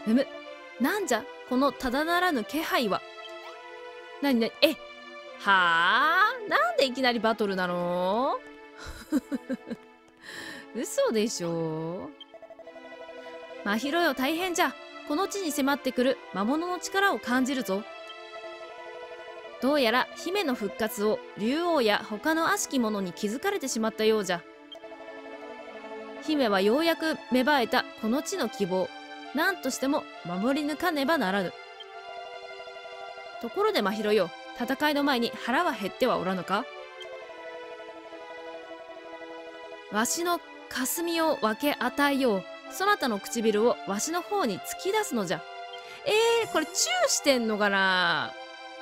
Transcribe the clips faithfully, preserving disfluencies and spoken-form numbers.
むむ、なんじゃこのただならぬ気配は。なになに、え、はあ、なんでいきなりバトルなの？嘘でしょ。真宙よ、大変じゃ。この地に迫ってくる魔物の力を感じるぞ。どうやら姫の復活を竜王や他の悪しき者に気づかれてしまったようじゃ。姫はようやく芽生えたこの地の希望、何としても守り抜かねばならぬ。ところで真宙よ、戦いの前に腹は減ってはおらぬか？わしの霞を分け与えよう。そなたの唇をわしの方に突き出すのじゃ。えー、これチューしてんのかな？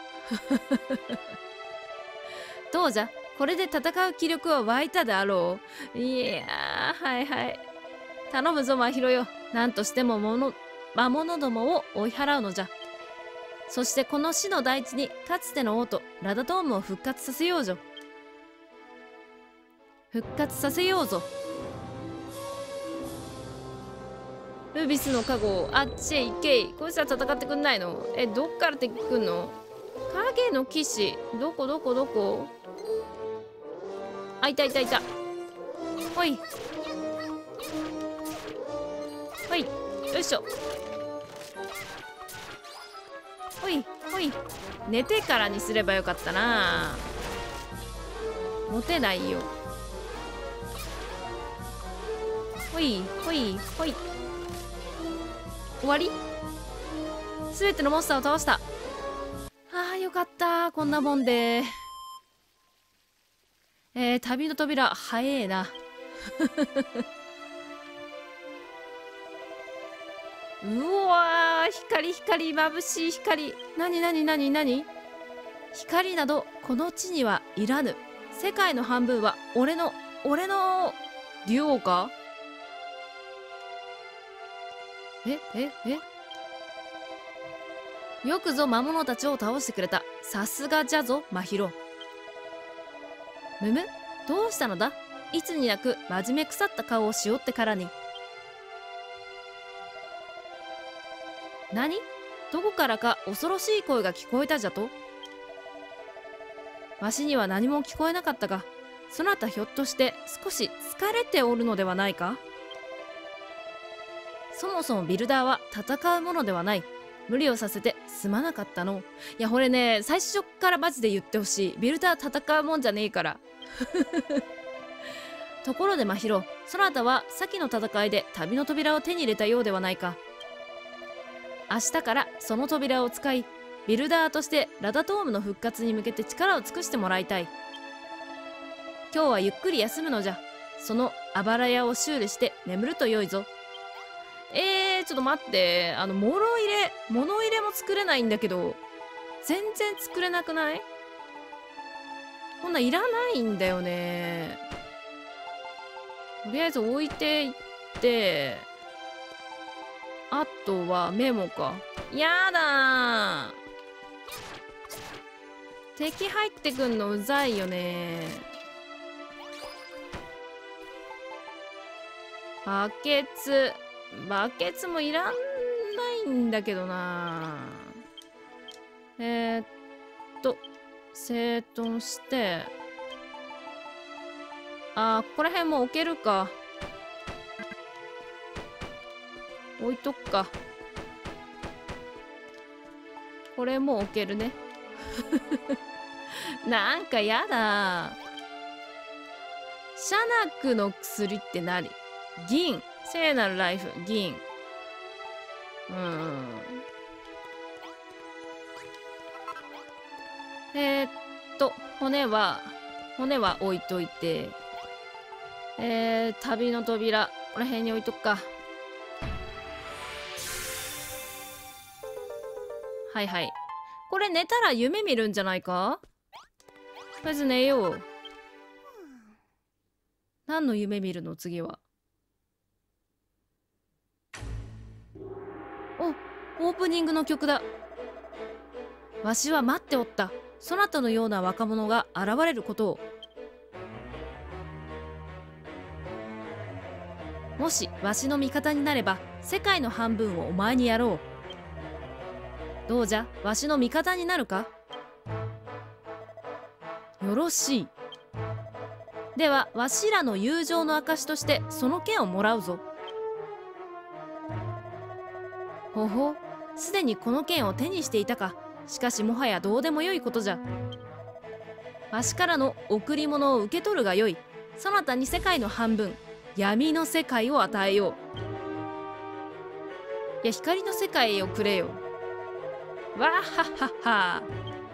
どうじゃ、これで戦う気力は湧いたであろう。いやー、はいはい。頼むぞ真宙よ、なんとしてももの魔物どもを追い払うのじゃ。そしてこの死の大地にかつての王とラダトームを復活させようぞ。復活させようぞ。ルビスの加護、あっちへ行けい。こいつは戦ってくんないの？え、どっから敵来んの？影の騎士、どこどこどこ？あ、いたいたいた。ほいほい、よいしょ。ほいほい、寝てからにすればよかったな。持てないよ。ほいほいほい、終わり。すべてのモンスターを倒した。あー、よかった、こんなもんで。えー、旅の扉早えな。うわー、光光、眩しい光。なになになになに？光などこの地にはいらぬ。世界の半分は俺の俺の竜王か？えええ、よくぞ魔物たちを倒してくれた。さすがじゃぞ真宙。むむ、どうしたのだ？いつになく真面目腐った顔をしおってからに。何？どこからか恐ろしい声が聞こえたじゃと？わしには何も聞こえなかったが、そなたひょっとして少し疲れておるのではないか？そもそもビルダーは戦うものではない。無理をさせてすまなかったの。いや、これね、最初からマジで言ってほしい。ビルダー戦うもんじゃねえから。ところで真宙、そなたは先の戦いで旅の扉を手に入れたようではないか。明日からその扉を使い、ビルダーとしてラダトームの復活に向けて力を尽くしてもらいたい。今日はゆっくり休むのじゃ。そのあばら屋を修理して眠るとよいぞ。えー、ちょっと待って。あの、物入れ、物入れも作れないんだけど、全然作れなくない？こんないらないんだよね。とりあえず置いていって、あとはメモか。やだー。敵入ってくんのうざいよね。バケツ。バケツもいらんないんだけどな。えー、っと、整頓して、あー、ここら辺も置けるか。置いとくか。これも置けるね。なんかやだ。シャナクの薬って何？銀。聖なるライフ、銀。うーん。えー、っと、骨は、骨は置いといて、えー、旅の扉、この辺に置いとくか。はいはい。これ寝たら夢見るんじゃないか？とりあえず寝よう。何の夢見るの次は。お、オープニングの曲だ。わしは待っておった。そなたのような若者が現れることを。 もしわしの味方になれば世界の半分をお前にやろう。どうじゃ、わしの味方になるか。よろしい。ではわしらの友情の証としてその剣をもらうぞ。ほほ、すでにこの剣を手にしていたか。しかしもはやどうでもよいことじゃ。わしからの贈り物を受け取るがよい。そなたに世界の半分、闇の世界を与えよう。いや、光の世界をくれよ。わははは。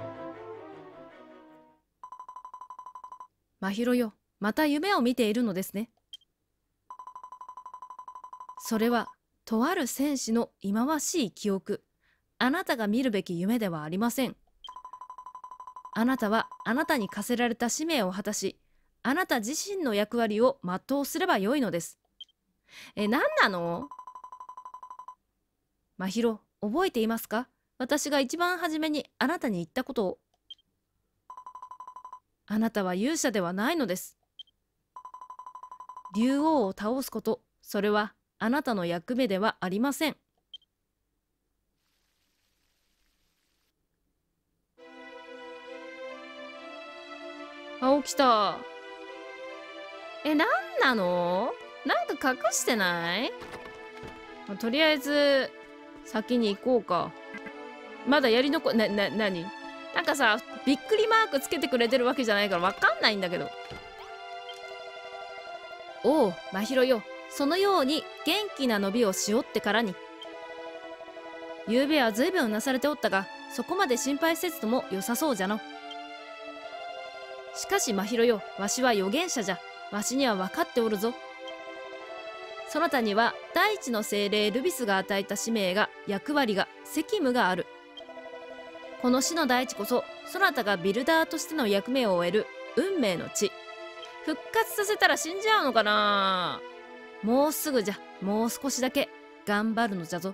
真宙よ、また夢を見ているのですね。それはとある戦士の忌まわしい記憶。あなたが見るべき夢ではありません。あなたはあなたに課せられた使命を果たし、あなた自身の役割を全うすればよいのです。え、何なの？真宙、覚えていますか？私が一番初めにあなたに言ったことを。あなたは勇者ではないのです。竜王を倒すこと、それはあなたの役目ではありません。あ、起きた。え、なんなの？なんか隠してない？とりあえず先に行こうか。まだやり残な、な、なに？なんかさ、びっくりマークつけてくれてるわけじゃないからわかんないんだけど。おう、真宙よ。そのように元気な伸びをしおってからに。ゆうべはずいぶんうなされておったが、そこまで心配せずとも良さそうじゃの。しかし真宙よ、わしは預言者じゃ。わしには分かっておるぞ。そなたには大地の精霊ルビスが与えた使命が、役割が、責務がある。この死の大地こそ、そなたがビルダーとしての役目を終える運命の地。復活させたら死んじゃうのかな。もうすぐじゃ。もう少しだけ頑張るのじゃぞ。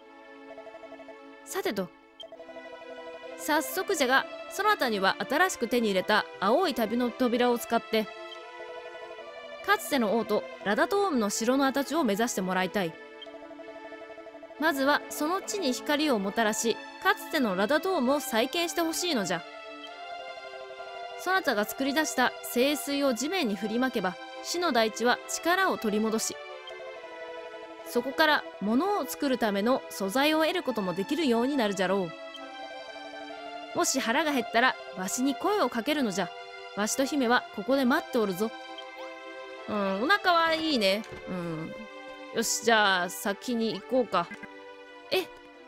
さてと、早速じゃが、そなたには新しく手に入れた青い旅の扉を使って、かつての王とラダトームの城の跡地を目指してもらいたい。まずはその地に光をもたらし、かつてのラダトームを再建してほしいのじゃ。そなたが作り出した聖水を地面に振りまけば、死の大地は力を取り戻し、そこから物を作るための素材を得ることもできるようになるじゃろう。もし腹が減ったらわしに声をかけるのじゃ。わしと姫はここで待っておるぞ。うん、お腹はいいね。うん。よし、じゃあ先に行こうか。え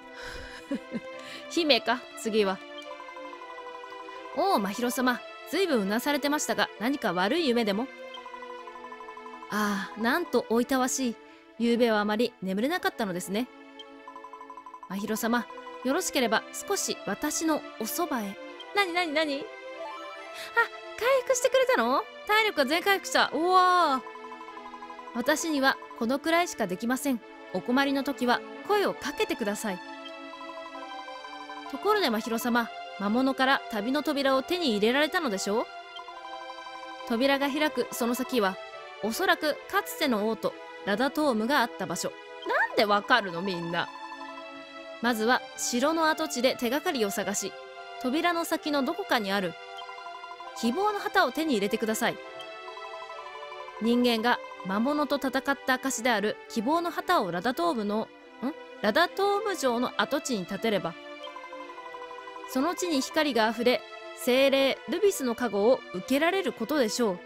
姫か、次は。おお、真宙様。ずいぶんうなされてましたが、何か悪い夢でも？ああ、なんとおいたわしい。ゆうべはあまり眠れなかったのですね。真宙様、よろしければ少し私のおそばへ。なになになに？あ、回復してくれたの？体力が全回復した。おわー。私にはこのくらいしかできません。お困りの時は声をかけてください。ところで真宙様、魔物から旅の扉を手に入れられたのでしょう？扉が開くその先は、おそらくかつての王とラダトームがあった場所。なんでわかるのみんな。まずは城の跡地で手がかりを探し、扉の先のどこかにある希望の旗を手に入れてください。人間が魔物と戦った証である希望の旗をラダトームのんラダトーム城の跡地に立てれば、その地に光があふれ、精霊ルビスの加護を受けられることでしょう。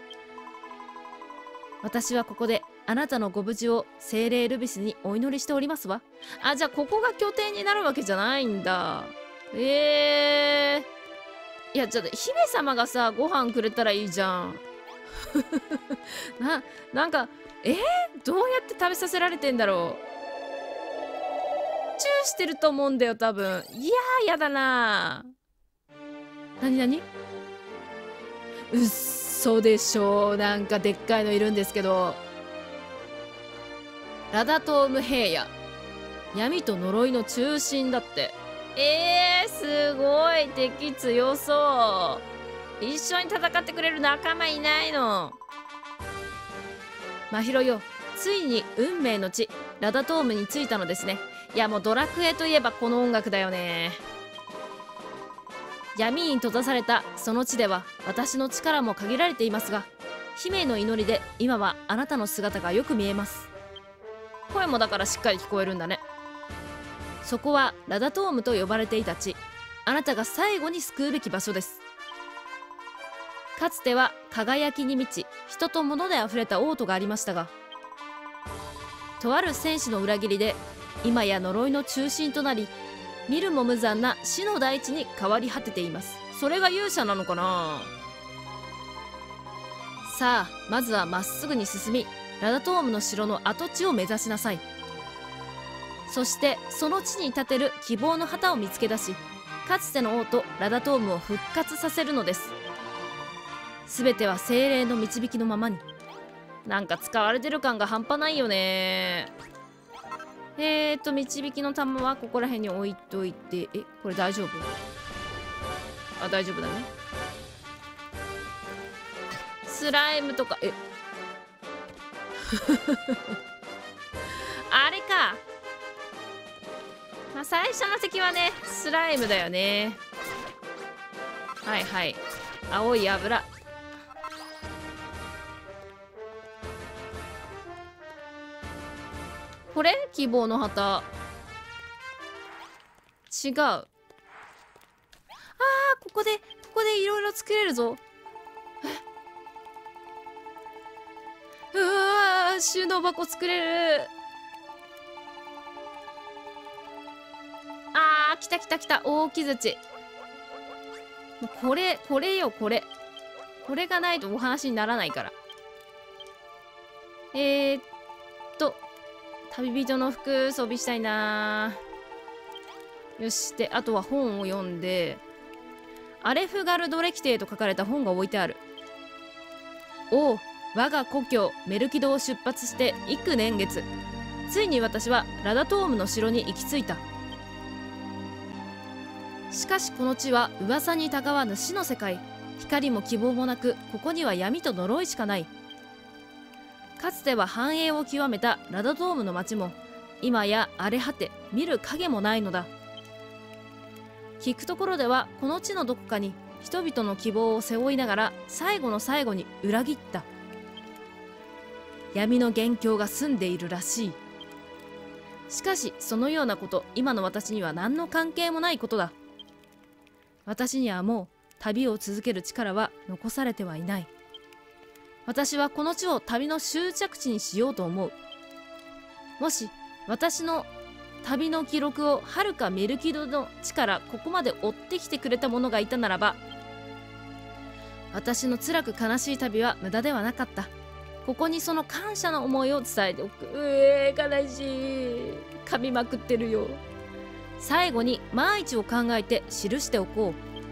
私はここであなたのご無事を精霊ルビスにお祈りしておりますわ。あ、じゃあここが拠点になるわけじゃないんだ。ええー、いや、ちょっと姫様がさ、ご飯くれたらいいじゃん。な、なんか、えー、どうやって食べさせられてんだろう。チューしてると思うんだよ、多分。いやー、やだなー。なになに？うっそでしょう。なんかでっかいのいるんですけど。ラダトーム平野。闇と呪いの中心だって。えー、すごい。敵強そう。一緒に戦ってくれる仲間いないの。真宙よ、 ついに運命の地ラダトームに着いたのですね。いやもうドラクエといえばこの音楽だよね。闇に閉ざされたその地では私の力も限られていますが、姫の祈りで今はあなたの姿がよく見えます。声もだからしっかり聞こえるんだね。そこはラダトームと呼ばれていた地、あなたが最後に救うべき場所です。かつては輝きに満ち人と物であふれた王都がありましたが、とある戦士の裏切りで今や呪いの中心となり、見るも無残な死の大地に変わり果てています。それが勇者なのかな。さあまずはまっすぐに進み、ラダトームの城の跡地を目指しなさい。そしてその地に立てる希望の旗を見つけ出し、かつての王とラダトームを復活させるのです。すべては精霊の導きのままに。なんか使われてる感が半端ないよね。えーと導きの玉はここら辺に置いといて、えこれ大丈夫？あ、大丈夫だね。スライムとか、えあれか。まあ最初の敵はねスライムだよね。はいはい、青い油。これ希望の旗違う。あーここでここでいろいろ作れるぞ。うわー収納箱作れる。あー来た来た来た、大木槌。もうこれこれよこれこれがないとお話にならないから。えー、っと旅人の服装備したいな。よし、であとは本を読んで、アレフガルドレキテイと書かれた本が置いてある。おお、我が故郷メルキドを出発して幾年月、ついに私はラダトームの城に行き着いた。しかしこの地は噂にたがわぬ死の世界、光も希望もなく、ここには闇と呪いしかない。かつては繁栄を極めたラダトームの町も今や荒れ果て、見る影もないのだ。聞くところではこの地のどこかに人々の希望を背負いながら最後の最後に裏切った闇の元凶が住んでいるらしい。しかしそのようなこと今の私には何の関係もないことだ。私にはもう旅を続ける力は残されてはいない。私はこの地を旅の終着地にしようと思う。もし私の旅の記録をはるかメルキドの地からここまで追ってきてくれた者がいたならば、私の辛く悲しい旅は無駄ではなかった。ここにその感謝の思いを伝えておく。うえー悲しい、噛みまくってるよ。最後に万一を考えて記しておこ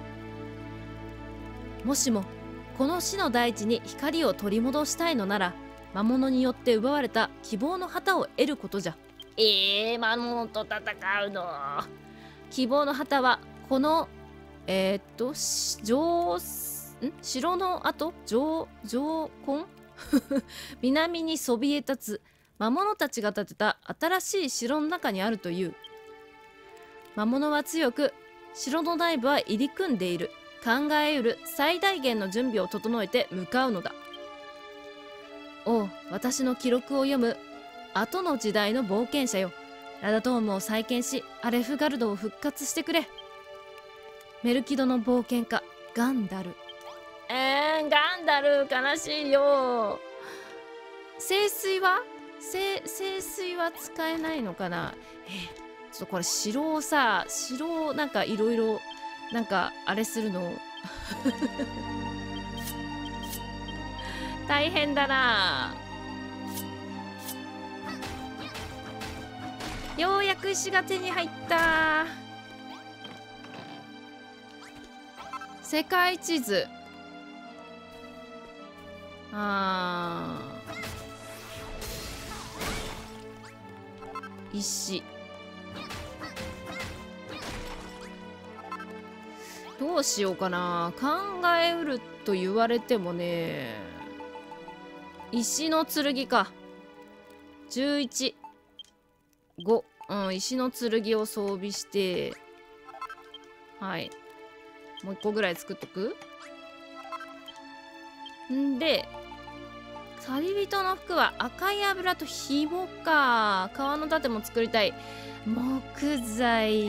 う。もしもこの死の大地に光を取り戻したいのなら、魔物によって奪われた希望の旗を得ることじゃ。えー、魔物と戦うの。希望の旗はこのえー、っと城ん城の跡城城根南にそびえ立つ魔物たちが建てた新しい城の中にあるという。魔物は強く、城の内部は入り組んでいる。考えうる最大限の準備を整えて向かうのだ。おう、私の記録を読む後の時代の冒険者よ。ラダトームを再建しアレフガルドを復活してくれ。メルキドの冒険家ガンダル。えー、ガンダル悲しいよ。聖水は聖聖水は使えないのかな。えー、ちょっとこれ城をさ城をなんかいろいろなんかあれするの大変だな。ようやく石が手に入った。世界地図。あー石。どうしようかな。考えうると言われてもね。石の剣か。 じゅういち、ご、うん、石の剣を装備して、はい。もういっこぐらい作っとく。んで、旅人の服は赤い油と紐か。革の盾も作りたい。木材。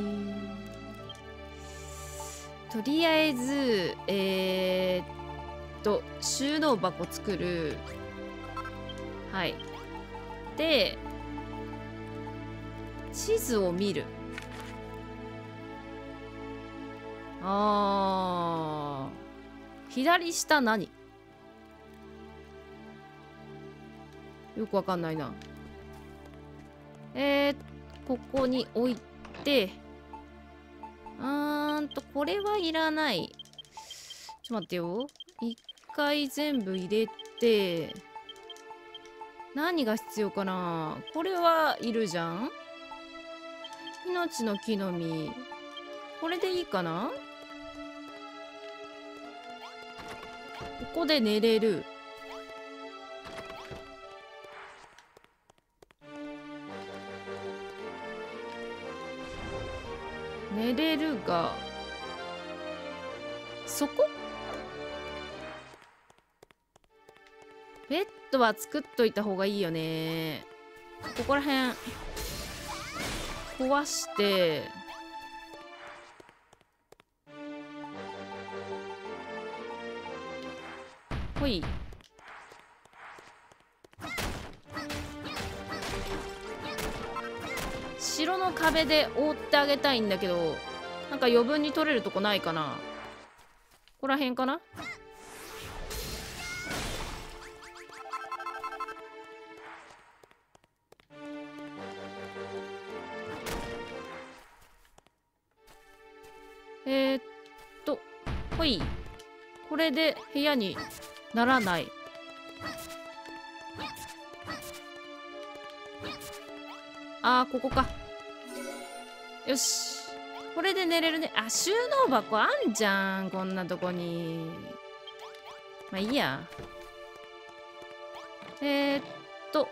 とりあえず、えー、っと、収納箱作る。はい。で、地図を見る。あー。左下何？よくわかんないな。えー、ここに置いて、うーんと、これはいらない。ちょっと待ってよ。一回全部入れて、何が必要かな？これはいるじゃん？命の木の実。これでいいかな？ここで寝れる。寝れるが、そこ？ベッドは作っといた方がいいよね。ここら辺壊して、ほい。城の壁で覆ってあげたいんだけど、なんか余分に取れるとこないかな。ここら辺かな。えー、っとほい。これで部屋にならない。あー、ここか。よし、これで寝れるね。あ、収納箱あんじゃん、こんなとこに。まあいいや。えー、っと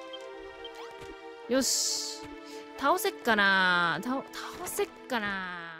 よし、倒せっかな。倒倒せっかな。